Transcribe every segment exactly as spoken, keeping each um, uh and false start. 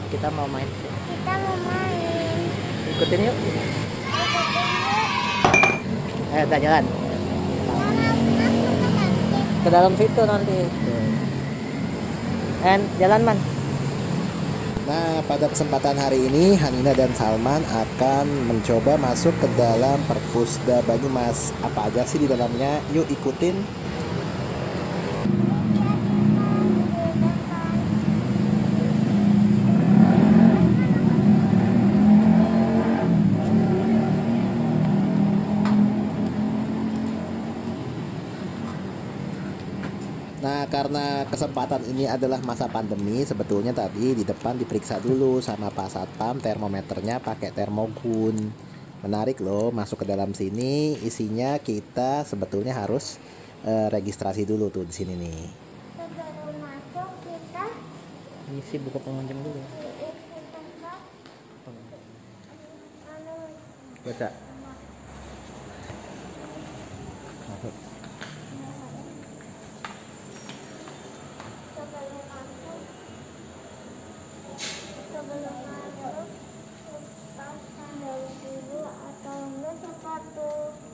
Kita mau main. Kita mau main. Ikutin yuk. Ikutin yuk. Ayo kita jalan. Jangan masuk ke nanti. Ke dalam situ nanti. And jalan man. Nah, pada kesempatan hari ini Hanina dan Salman akan mencoba masuk ke dalam Perpusda Banyumas. Apa aja sih di dalamnya? Yuk ikutin. Nah, karena kesempatan ini adalah masa pandemi, sebetulnya tadi di depan diperiksa dulu sama Pak Satpam termometernya pakai termogun. Menarik loh, masuk ke dalam sini isinya kita sebetulnya harus eh, registrasi dulu tuh di sini nih. Sebelum masuk kita Isi buku pengunjung dulu. isi tempat anu Baca. Masuk. sebelum masuk sebelum masuk pas sandal dulu atau enggak sepatu.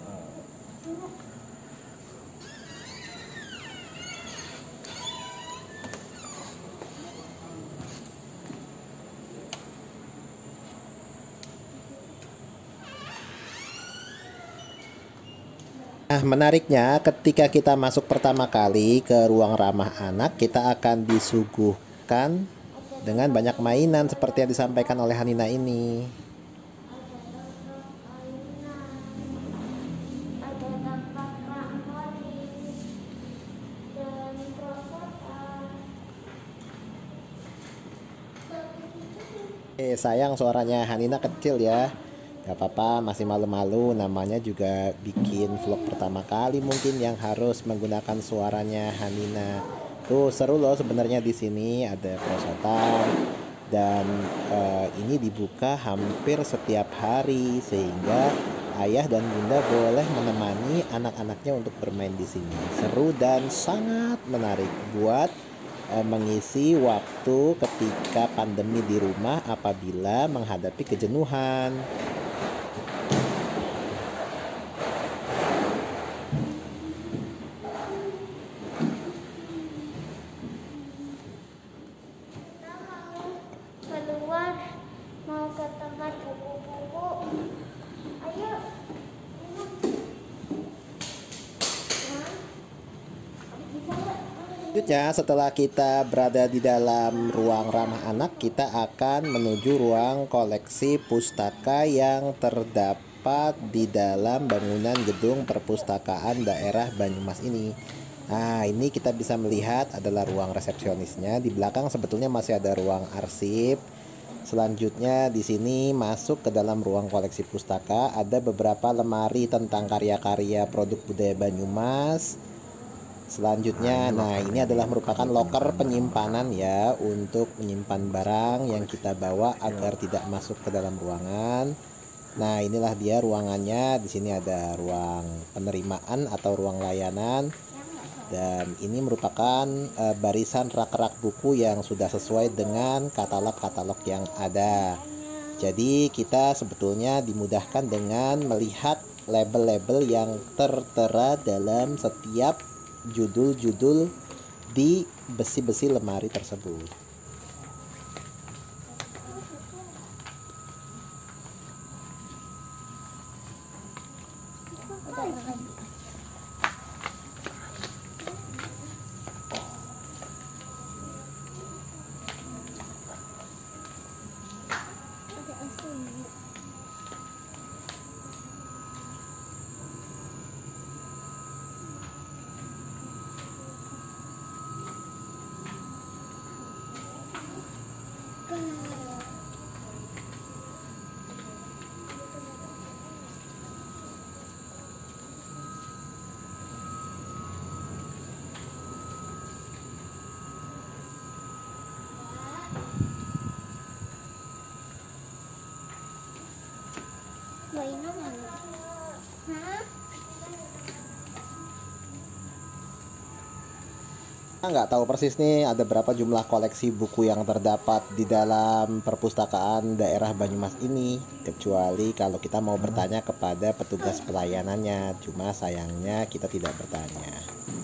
Nah, menariknya ketika kita masuk pertama kali ke ruang ramah anak, kita akan disuguhkan dengan banyak mainan seperti yang disampaikan oleh Hanina ini. Ada tempat trampolin dan prosotan. Eh, sayang suaranya Hanina kecil ya. Gak apa-apa, masih malu-malu. Namanya juga bikin vlog pertama kali mungkin yang harus menggunakan suaranya Hanina. Tuh seru loh sebenarnya di sini ada perosotan dan eh, ini dibuka hampir setiap hari sehingga ayah dan bunda boleh menemani anak-anaknya untuk bermain di sini. Seru dan sangat menarik buat eh, mengisi waktu ketika pandemi di rumah apabila menghadapi kejenuhan. Kita mau keluar, mau ke tempat buku-buku. Ayo. Nah, bisa nggak? Selanjutnya setelah kita berada di dalam ruang ramah anak, kita akan menuju ruang koleksi pustaka yang terdapat di dalam bangunan gedung perpustakaan daerah Banyumas ini. Nah, ini kita bisa melihat adalah ruang resepsionisnya. Di belakang sebetulnya masih ada ruang arsip. Selanjutnya di sini masuk ke dalam ruang koleksi pustaka, ada beberapa lemari tentang karya-karya produk budaya Banyumas. Selanjutnya, nah ini adalah merupakan loker penyimpanan ya untuk menyimpan barang yang kita bawa agar tidak masuk ke dalam ruangan. Nah, inilah dia ruangannya. Di sini ada ruang penerimaan atau ruang layanan. Dan ini merupakan uh, barisan rak-rak buku yang sudah sesuai dengan katalog-katalog yang ada. Jadi kita sebetulnya dimudahkan dengan melihat label-label yang tertera dalam setiap judul-judul di besi-besi lemari tersebut. Ada aslinya. Mainan mana? Hah? nggak tahu persis nih ada berapa jumlah koleksi buku yang terdapat di dalam perpustakaan daerah Banyumas ini, kecuali kalau kita mau bertanya kepada petugas pelayanannya. Cuma sayangnya kita tidak bertanya.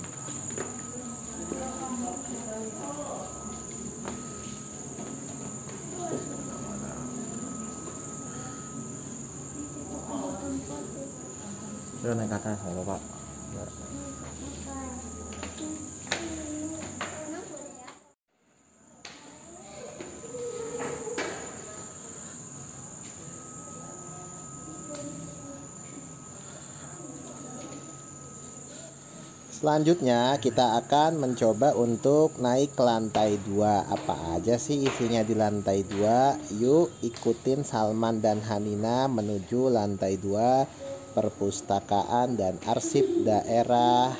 Udah naik ke atas nggak Pak? Selanjutnya kita akan mencoba untuk naik ke lantai dua. Apa aja sih isinya di lantai dua? Yuk ikutin Salman dan Hanina menuju lantai dua Perpustakaan dan Arsip Daerah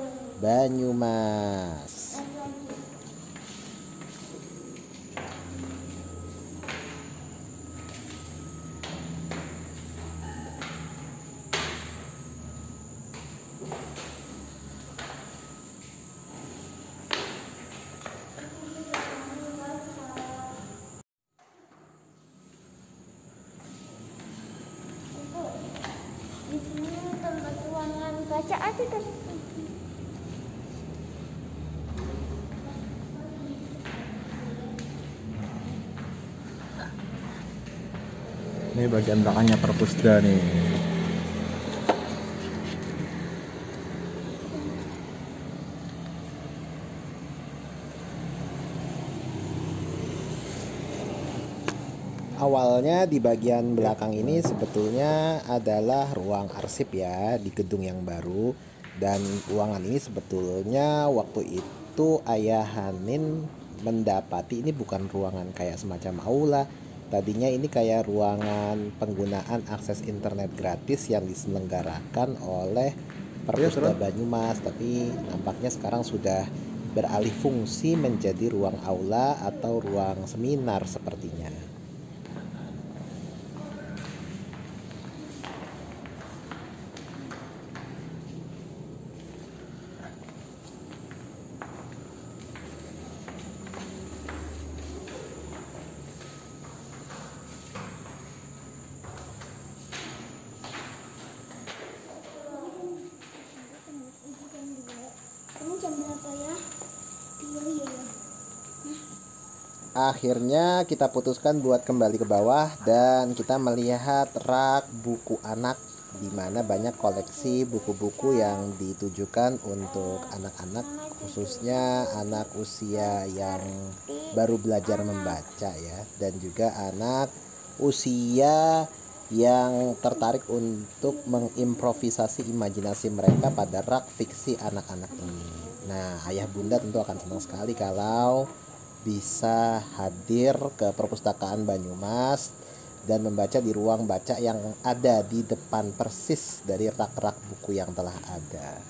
Banyumas. Di sini tempat ruangan baca ada kan? Ini bagian belakangnya perpusda nih. Awalnya di bagian belakang ini sebetulnya adalah ruang arsip ya di gedung yang baru. Dan ruangan ini sebetulnya waktu itu Ayah Hanin mendapati ini bukan ruangan kayak semacam aula. Tadinya ini kayak ruangan penggunaan akses internet gratis yang diselenggarakan oleh Perpusda Banyumas. Tapi nampaknya sekarang sudah beralih fungsi menjadi ruang aula atau ruang seminar sepertinya. Kamu jam berapa ya? Iya iya ya. Akhirnya kita putuskan buat kembali ke bawah dan kita melihat rak buku anak di mana banyak koleksi buku-buku yang ditujukan untuk anak-anak, khususnya anak usia yang baru belajar membaca ya, dan juga anak usia yang tertarik untuk mengimprovisasi imajinasi mereka pada rak fiksi anak-anak ini. Nah, ayah bunda tentu akan senang sekali kalau bisa hadir ke perpustakaan Banyumas dan membaca di ruang baca yang ada di depan persis dari rak-rak buku yang telah ada.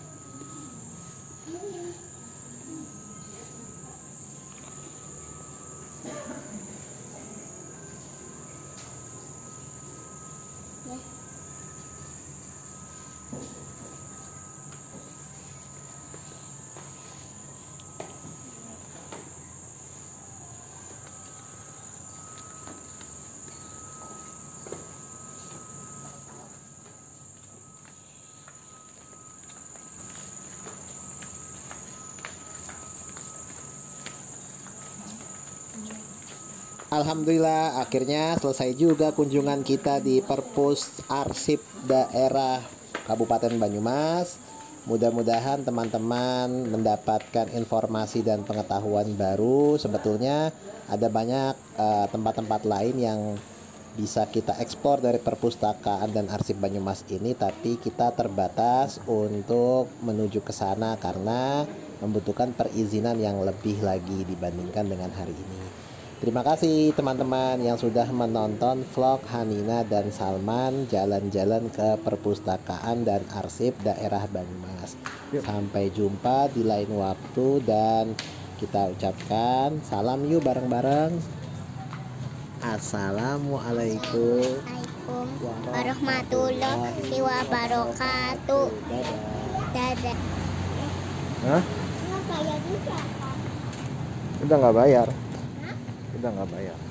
Alhamdulillah akhirnya selesai juga kunjungan kita di Perpus Arsip Daerah Kabupaten Banyumas. Mudah-mudahan teman-teman mendapatkan informasi dan pengetahuan baru. Sebetulnya ada banyak uh, tempat-tempat lain yang bisa kita eksplor dari perpustakaan dan arsip Banyumas ini, tapi kita terbatas untuk menuju ke sana karena membutuhkan perizinan yang lebih lagi dibandingkan dengan hari ini. Terima kasih teman-teman yang sudah menonton vlog Hanina dan Salman jalan-jalan ke perpustakaan dan arsip daerah Banyumas. Sampai jumpa di lain waktu dan kita ucapkan salam yuk bareng-bareng. Assalamualaikum warahmatullahi wabarakatuh. Dadah. Hah? Kenapa ya bisa? Udah nggak bayar. Hah? Udah nggak bayar.